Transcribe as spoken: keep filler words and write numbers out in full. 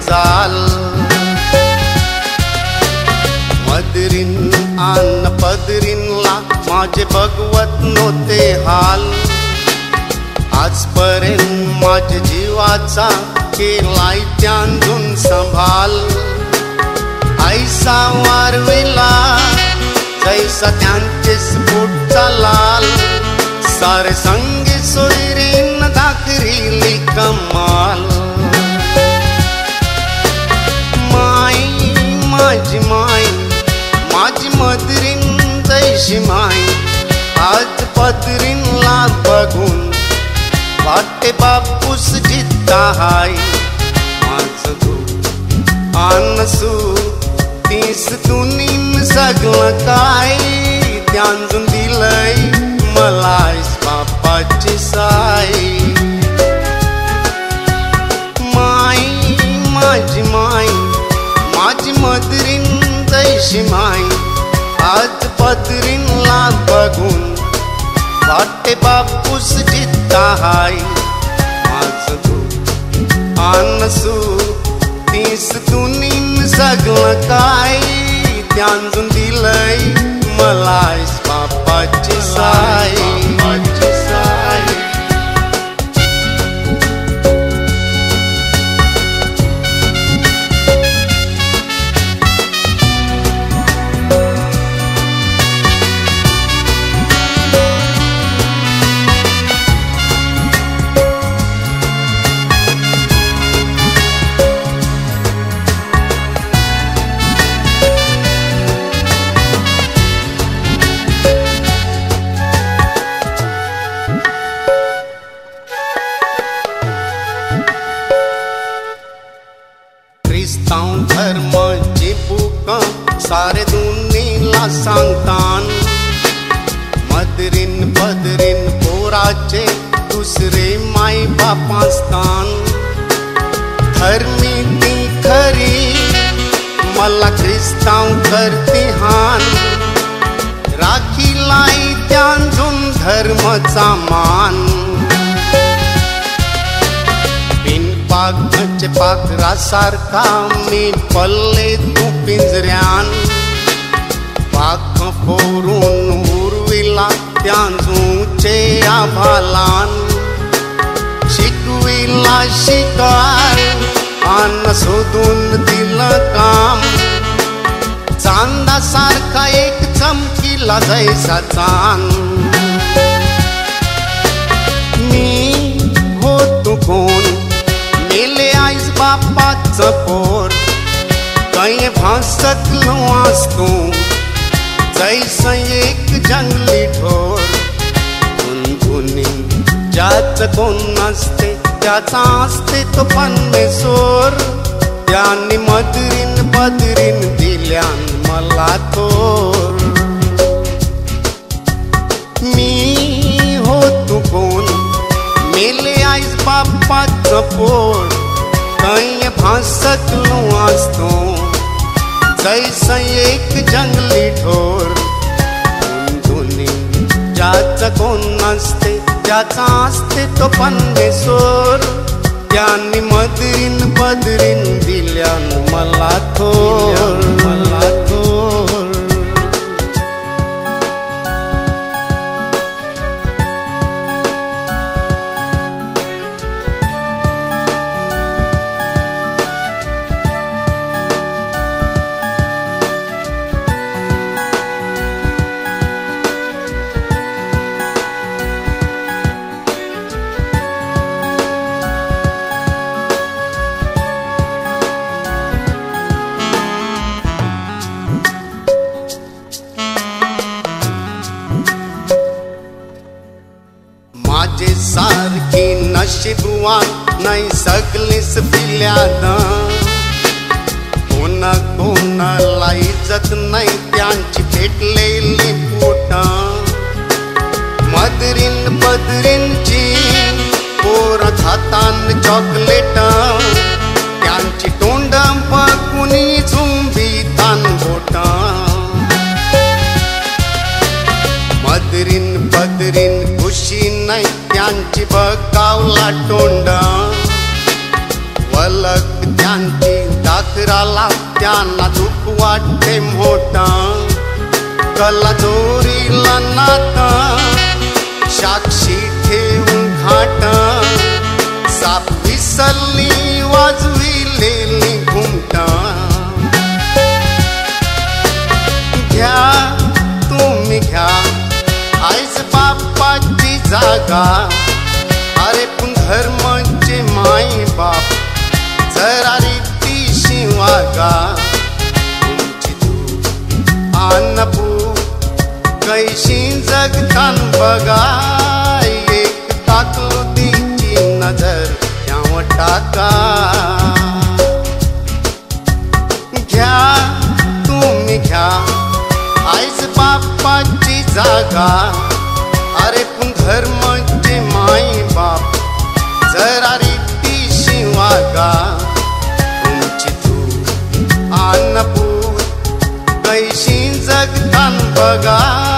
जाल. मदरीन आन पदरीनला माझे बघवत नव्हते हाल. आजपर्यंत माझ्या जीवाचा केलाय त्यांजून संभाल. ऐसा वारविला जैसा त्यांचेच पोटचा लाल. सारे संगी सोयरीन दाखरिली कमाल. माई माझी माई माझी मदरीन जैशी माई. आज पदरीनला बघून वाटे बापूस जिद्दा हाय. माझं तू आनसू तीस तुनीन सगळं काय त्यांजून दिलंय मलाच बापाची साई. माई माझी माई माझी मदरीन जैशी माई. आज पदरीनला बघून वाटे बापूस जिद्दा हाय. माझं तू आनसू तीस तुनीन सगळं काय त्यांजून दिलंय मलाच बापाची साई. बापाची साई. ख्रिस्ताव धर्माची बुका सारे दुनीला सांगतान. मदरीन पदरीन पोराचे दुसरे माई बापास्तान. धर्मी ती खरी मला ख्रिस्ताव करती हान. राखीलाई त्यांजून धर्मचा मान. पाकचे पाखरासारखा मी पल्ले तू पिंजऱ्यान. पाख फोरून उरविला त्यांजूचे आभालान. शिकविला शिकार आन शोधून दिलं काम. चांदासारखा एक चमकीला जैसा चांद. मी होतो कोण मेले आईस बापाचं पोर. काही भासतलो असतो जैसं एक जंगली ढोर. गुणगुणी ज्याचं कोण नसते त्याचा असते तो परमेश्वर. त्यांनी मदरीन पदरीन दिल्यान मला तोर. मी होतो कोण मेले आईस बापाचं पोर. काही भासतलो असतो जैसं एक जंगली ढोर. गुणगुणी ज्याचं कोण नसते त्याचा असते तो परमेश्वर. त्यांनी मदरीन पदरीन दिल्यान मला थोर. मला थोर. माझे सारखी नशीबवान नाही सगळीच पिल्याद. कोण कोणाला इज्जत नाही त्यांची भेटलेली पोट. मदरीन पदरींची पोर खातान चॉकलेट. त्यांची तोंड कुणी झुंबीतान बोट. मदरीन पदरीन खुशी नाही त्यांची बघावला तोंड. वलक त्यांची लेकराला त्यांना दुःख वाटते मोठा, कला दोरीला नाता साक्षी ठेवून घाट, साप विसरली वाजविलेली घुमटा. घ्या तुम्ही घ्या आईच बापाची जागा, अरे पण धर्माचे माई बाप जरा रीतीशी वागा. तुमची तू अन्नपू कैशी जगतान बघा, एक टाकलुतीची नजर त्यावर टाका. घ्या तुम्ही घ्या आईच बापाची जागा, अरे पण धर्माचे माई बाप जरा रीतीशी वागा. तुमची तू अन्नपूत कैशी जगतान बघा.